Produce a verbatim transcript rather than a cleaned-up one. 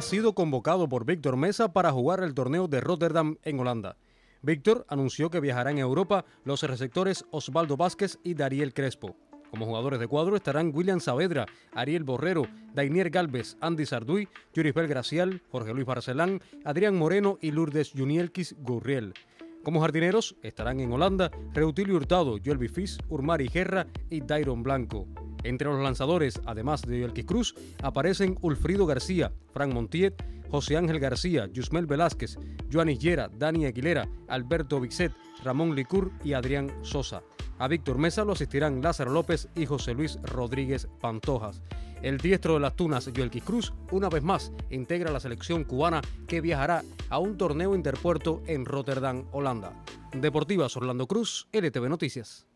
sido convocado por Víctor Mesa para jugar el torneo de Rotterdam en Holanda. Víctor anunció que viajarán a Europa los receptores Osvaldo Vázquez y Dariel Crespo. Como jugadores de cuadro estarán William Saavedra, Ariel Borrero, Dainier Galvez, Andy Sarduy, Yuribel Gracial, Jorge Luis Barcelán, Adrián Moreno y Lourdes Junielkis Gurriel. Como jardineros estarán en Holanda Reutilio Hurtado, Joel Bifis, Urmari Guerra y Dairon Blanco. Entre los lanzadores, además de Yelkis Cruz, aparecen Ulfrido García, Frank Montiel, José Ángel García, Yusmel Velázquez, Joanis Llera, Dani Aguilera, Alberto Bixet, Ramón Licur y Adrián Sosa. A Víctor Mesa lo asistirán Lázaro López y José Luis Rodríguez Pantojas. El diestro de las Tunas, Yelkis Cruz, una vez más integra la selección cubana que viajará a un torneo interpuerto en Rotterdam, Holanda. Deportivas Orlando Cruz, L T V Noticias.